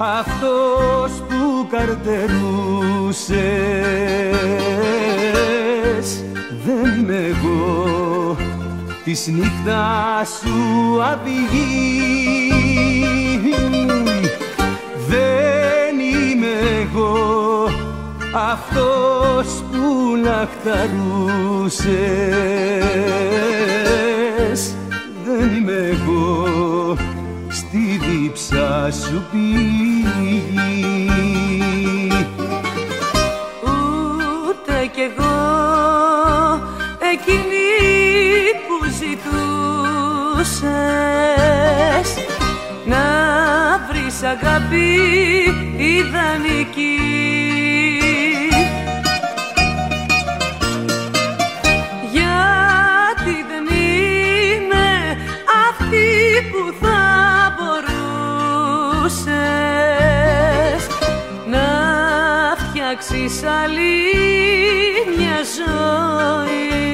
αυτός που καρτερούσες δεν είμαι εγώ, της νύχτας σου αυγή. Δεν είμαι εγώ, αυτός που λαχταρούσες. Δεν είμαι εγώ, στη δίψα σου πήγη. Ούτε κι εγώ εκείνη που ζητούσες, να βρεις αγάπη ιδανική. Γιατί δεν είμαι αυτή που θα μπορούσες να φτιάξεις άλλη μια ζωή.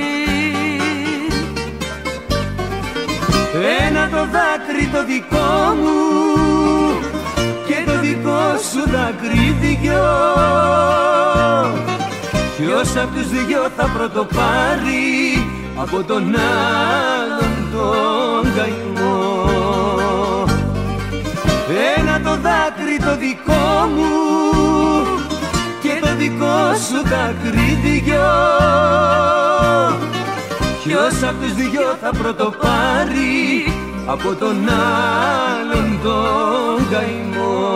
Ένα το δάκρυ το δικό μου και το δικό σου δάκρυ δυο. Ποιος απ' τους δυο θα πρωτοπάρει από τον άλλον τον καημό. Ένα το δάκρυ το δικό μου και το δικό σου δάκρυ δυο. Ποιος απ' τους δυο θα πρωτοπάρει από τον άλλον τον καημό.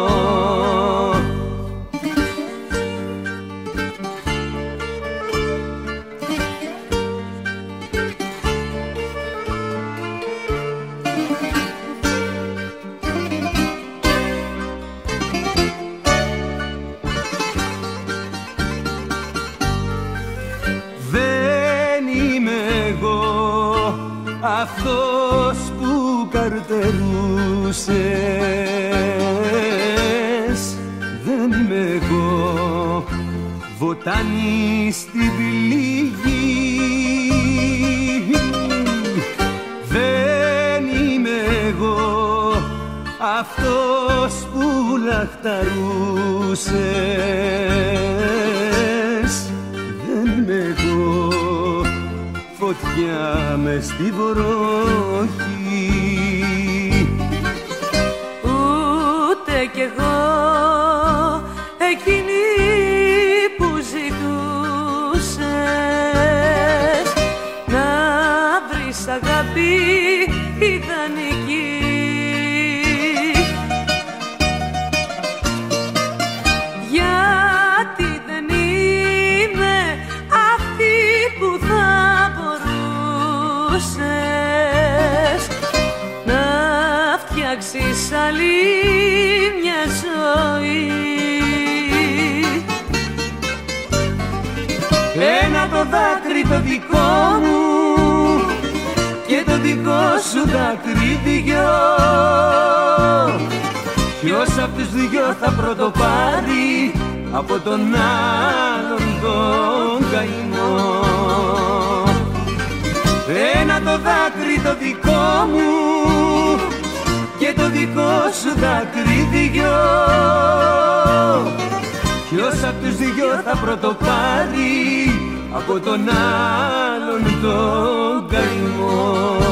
Αυτός που καρτερούσες δεν είμαι εγώ, βοτάνι στη πληγή. Δεν είμαι εγώ, αυτός που λαχταρούσες. Δεν είμαι εγώ, φωτιά μες στη βροχή. Ούτε κι εγώ εκείνη που ζητούσες, να βρεις αγάπη ιδανική. Γιατί δεν είμαι αυτή που θα μπορούσες να φτιάξεις άλλη μια ζωή. Ένα το δάκρυ το δικό μου και το δικό σου δάκρυ δυο. Ποιος απ' τους δυο θα πρωτοπάρει από τον άλλον τον καημό. Ένα το δάκρυ το δικό μου και το δικό σου δάκρυ δυο. Ποιος απ' τους δυο θα πρωτοπάρει από τον άλλον τον καημό.